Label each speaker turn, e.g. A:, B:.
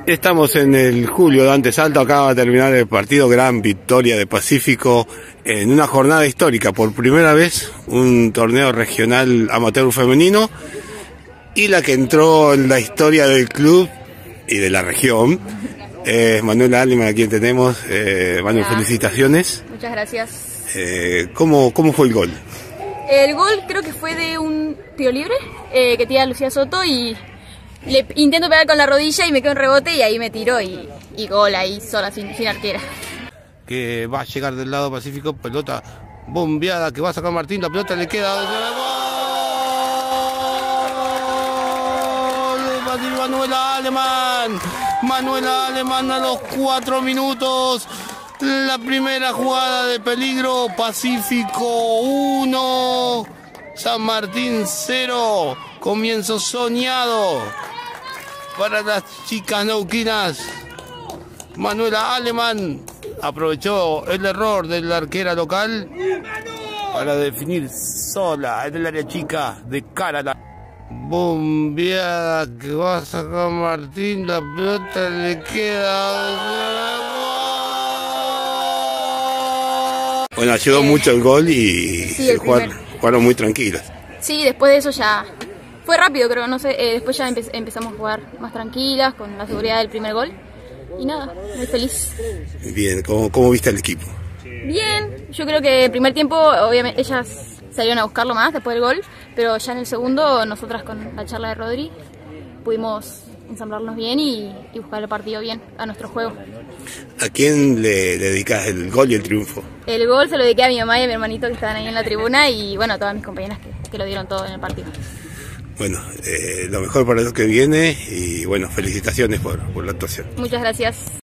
A: Estamos en el Julio Dante Salto, acaba de terminar el partido, gran victoria de Pacífico en una jornada histórica, por primera vez un torneo regional amateur femenino y la que entró en la historia del club y de la región es Manuela Aleman, a quien tenemos. Manu, felicitaciones.
B: Muchas gracias.
A: ¿Cómo fue el gol?
B: El gol creo que fue de un tiro libre que tira Lucía Soto y le intento pegar con la rodilla y me quedo en rebote y ahí me tiro y gol ahí sola, sin arquera.
A: Que va a llegar del lado Pacífico, pelota bombeada que va a sacar Martín, la pelota le queda. ¡Gol! Manuela Aleman. Manuela Aleman a los 4 minutos. La primera jugada de peligro, Pacífico 1, San Martín 0. Comienzo soñado para las chicas neuquinas. Manuela Aleman aprovechó el error de la arquera local para definir sola en el área chica de cara a la bombeada que va a sacar Martín. La pelota le queda. Bueno, ayudó mucho el gol y
B: sí,
A: jugaron muy tranquilos.
B: Sí, después de eso ya fue rápido, creo, no sé, después ya empezamos a jugar más tranquilas, con la seguridad del primer gol. Y nada, muy feliz.
A: Bien, ¿cómo viste al equipo?
B: Bien, yo creo que el primer tiempo, obviamente, ellas salieron a buscarlo más después del gol, pero ya en el segundo, nosotras con la charla de Rodri, pudimos ensamblarnos bien y buscar el partido bien a nuestro juego.
A: ¿A quién le dedicas el gol y el triunfo?
B: El gol se lo dediqué a mi mamá y a mi hermanito que estaban ahí en la tribuna y bueno, a todas mis compañeras que lo dieron todo en el partido.
A: Bueno, lo mejor para lo que viene y bueno, felicitaciones por la actuación.
B: Muchas gracias.